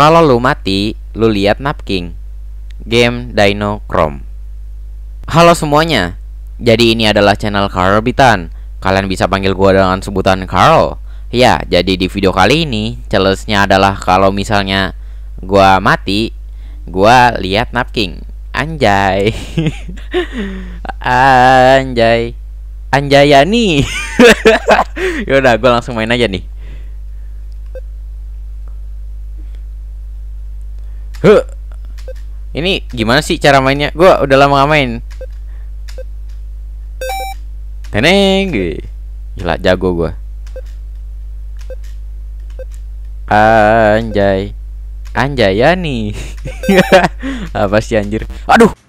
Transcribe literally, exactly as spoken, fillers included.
Kalau lu mati, lu lihat Napking. Game Dino Chrome. Halo semuanya. Jadi ini adalah channel Carl Bitan. Kalian bisa panggil gua dengan sebutan Carl. Ya, jadi di video kali ini challenge-nya adalah kalau misalnya gua mati, gua lihat Napking. Anjay. Anjay. Anjayani. Yaudah, gua langsung main aja nih. Huh. Ini gimana sih cara mainnya? Gua udah lama gak main. Teneng. Gila, jago gua. Anjay. Anjay ya nih. Apa sih anjir? Aduh.